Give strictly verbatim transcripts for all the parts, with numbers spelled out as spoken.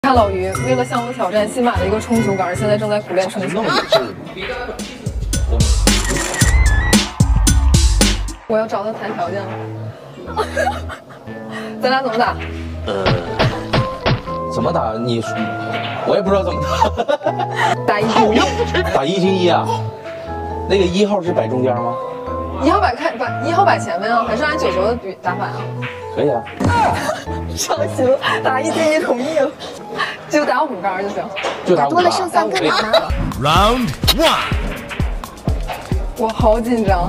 看老于为了向我挑战，新买了一个冲球杆，现在正在苦练冲球。我要找他谈条件了。咱俩怎么打？ 呃，怎么打？你，我也不知道怎么打。 打一进一。 打一进一啊？那个一号是摆中间吗？ 一号摆开，摆一号摆前面啊，还是按九球的比打法啊？ 可以啊。 上心了，打一进一同意了，就打五杆就行。 就打五杆。 多了胜算更好吗 ？Round one。 我好紧张。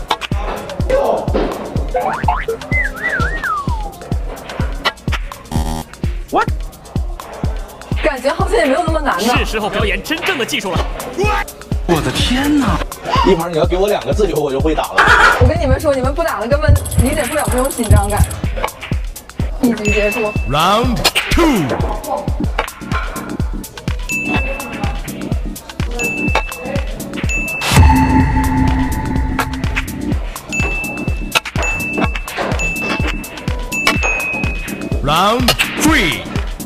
What？ 感觉好像也没有那么难呢。 是时候表演真正的技术了。我的天哪！ 一盘你要给我两个自由，我就会打了。 我跟你们说，你们不打了根本理解不了这种紧张感。一局结束。 Round two。Round three。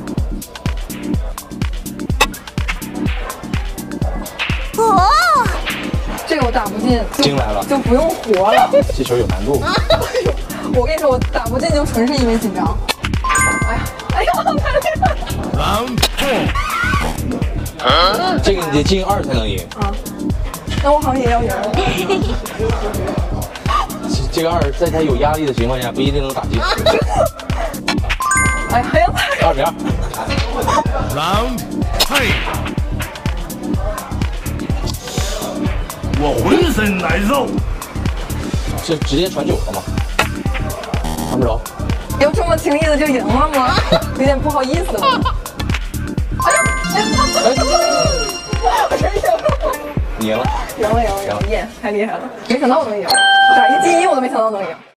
哦， 这个我打不进， 进来了就不用活了。 这球有难度。 我跟你说，我打不进就纯是因为紧张。哎呀，哎呀，太厉害了 Round four。 这个你得进二才能赢。 啊，那我好像也要赢了。 这个二在他有压力的情况下不一定能打进。 哎呀，哎呀，太二比二。 Round three。我浑身难受。 是直接传球了吗？传不着。 要这么轻易的就赢了吗？有点不好意思了。哎呀，哎呀，我真赢了！ 你赢了。 赢了，赢了，赢了！耶，太厉害了！没想到我能赢，打一进一我都没想到能赢。